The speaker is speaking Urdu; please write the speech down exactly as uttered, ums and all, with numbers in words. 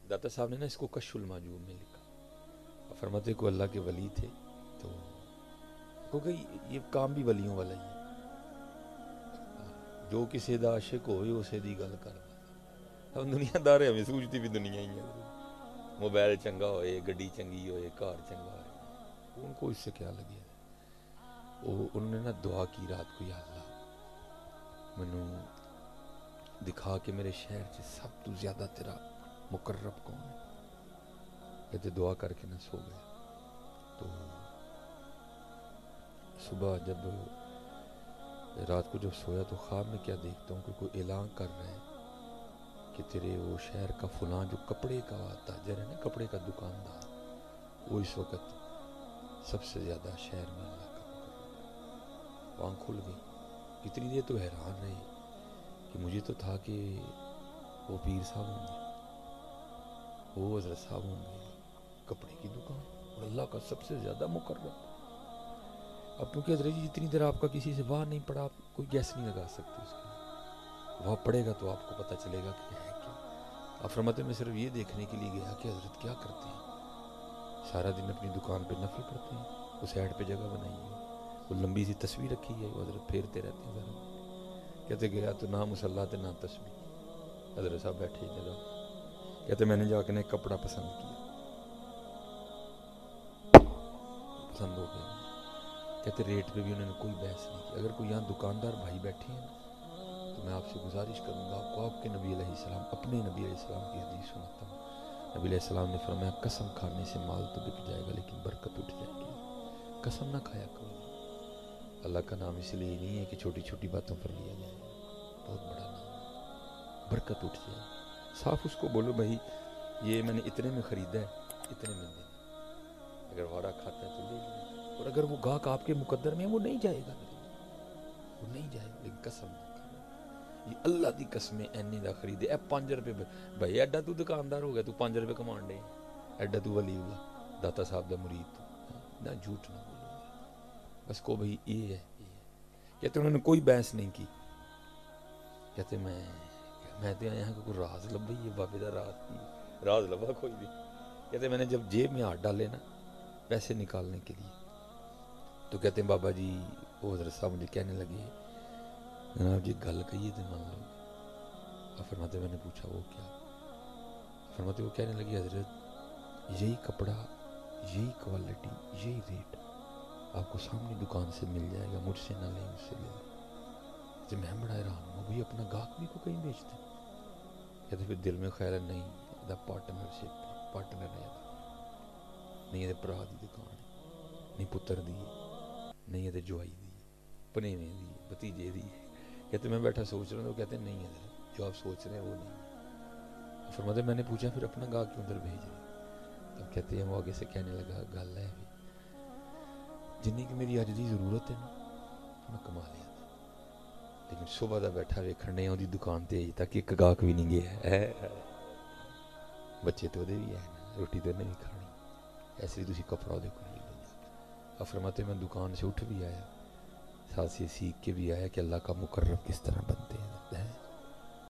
داتا صاحب نے نا اس کو کشف المعجوب میں لکھا، فرماتے کو اللہ کے ولی تھے تو کیونکہ یہ کام بھی ولیوں والا ہی ہے، جو کسی دا عاشق ہوئے اسے دی گل کر ہم دنیا دار ہمیں سوچتی بھی دنیا ہی ہے، موبائل چنگا ہوئے، گڈی چنگی ہوئے، کار چنگا ہوئے، ان کو اس سے کیا لگے؟ وہ انہوں نے نا دعا کی رات کو، یا اللہ منو دکھا کہ میرے شہر سے سب تو زیادہ تیرا مقرب کون ہے؟ کہتے دعا کر کے نہ سو گئے، تو صبح جب رات کو جب سویا تو خواب میں کیا دیکھتا ہوں کہ کوئی اعلان کر رہا ہے کہ تیرے وہ شہر کا فلاں جو کپڑے کا تاجر ہے نا، کپڑے کا دکاندار، وہ اس وقت سب سے زیادہ شہر میں اللہ کا مقرب۔ آنکھ کھل گئی، کتنی دیر تو حیران رہے کہ مجھے تو تھا کہ وہ پیر صاحب ہوں گے، وہ حضرت صاحب ہوں گے، کپڑے کی دکان اور اللہ کا سب سے زیادہ مقرب۔ اب کیونکہ حضرت جی جتنی دیر آپ کا کسی سے باہر نہیں پڑا، آپ کوئی گیس نہیں لگا سکتے اس کا، وہاں پڑے گا تو آپ کو پتہ چلے گا کہ ہے کیا۔ آپ فرماتے میں صرف یہ دیکھنے کے لیے گیا کہ حضرت کیا کرتے ہیں، سارا دن اپنی دکان پہ نفل پڑھتے ہیں، وہ سائڈ پہ جگہ بنائی ہے، وہ لمبی سی تصویر رکھی ہے، وہ حضرت پھیرتے رہتے ہیں ذرا۔ کہتے گیا تو نہ مصلی تے نہ تسبیح، حضرت صاحب بیٹھے جگہ، کہتے میں نے جا کے ایک کپڑا پسند کیا، پسند ہو گیا، کہتے ریٹ پہ بھی انہوں نے کوئی بحث نہیں کی۔ اگر کوئی یہاں دکاندار بھائی بیٹھے ہیں تو میں آپ سے گزارش کروں گا، آپ کو آپ کے نبی علیہ السلام، اپنے نبی علیہ السلام کی حدیث سناتا ہوں۔ نبی علیہ السلام نے فرمایا قسم کھانے سے مال تو بک جائے گا لیکن برکت اٹھ جائے گی، قسم نہ کھایا کرو۔ اللہ کا نام اس لیے نہیں ہے کہ چھوٹی چھوٹی باتوں پر لیا جائے، بہت بڑا نام ہے، برکت اٹھ جائے گی۔ صاف اس کو بولو بھائی یہ میں نے اتنے میں خریدا ہے، اتنے میں دے، اگر وعدہ کھاتا ہے تو لے لیں، اور اگر وہ گاہک آپ کے مقدر میں ہے وہ نہیں جائے گا، وہ نہیں جائے گا، لیکن قسم نہ کھانا، یہ اللہ دی قسمیں اینی دا خریدے، اے پانچ روپے بھائی، ایڈا تو دکاندار ہو گیا، تو پانچ روپے کمان دے، ایڈا تو ولی اللہ داتا صاحب دا مرید، تو نہ جھوٹ نہ بولو، بس کو بھائی یہ ہے یہ ہے۔ کہتے انہوں نے کوئی بحث نہیں کی، کہتے میں میں تو آیا کہ کوئی راز لبا ہی ہے، بابے دا راز کی راز لبا کوئی بھی۔ کہتے میں نے جب جیب میں ہاتھ ڈالے نا پیسے نکالنے کے لیے، تو کہتے ہیں بابا جی وہ حضرت صاحب مجھے کہنے لگے جناب جی گل کہیے تو مان لو۔ آپ فرماتے میں نے پوچھا وہ کیا؟ فرماتے وہ کہنے لگے حضرت یہی کپڑا، یہی کوالٹی، یہی ریٹ آپ کو سامنے دکان سے مل جائے گا، مجھ سے نہ لیں، اس سے لیں۔ تو میں بڑا حیران ہوں، بھائی اپنا گاہک بھی کو کہیں بیچتے ہیں؟ کہتے پھر دل میں خیال ہے نہیں دا پارٹنرشپ، پارٹنر ہے، نہیں یہ پرا دی دکان ہے، نہیں پتر دی، نہیں یہ جوائی دی، پنیویں دی، بتیجے دی۔ کہتے میں بیٹھا سوچ رہا ہوں، تو کہتے ہیں نہیں حضرت جو آپ سوچ رہے ہیں وہ نہیں۔ فرماتے میں نے پوچھا پھر اپنا گاہک کیوں ادھر بھیج رہے؟ تب کہتے ہیں وہ آگے سے کہنے لگا گل ہے بھی جنی کہ میری اج دی ضرورت ہے نا میں کما لیا تھا، لیکن صبح دا بیٹھا ویکھن نہیں دی دکان تے اج تک ایک گاہک بھی نہیں گیا ہے، بچے تو دے بھی ہے نا، روٹی تو نہیں کھانی، ایسے تسی کپڑا دے کو لے لو۔ فرماتے میں دکان سے اٹھ بھی آیا، ساتھ سے سیکھ کے بھی آیا کہ اللہ کا مقرب کس طرح بنتے ہیں۔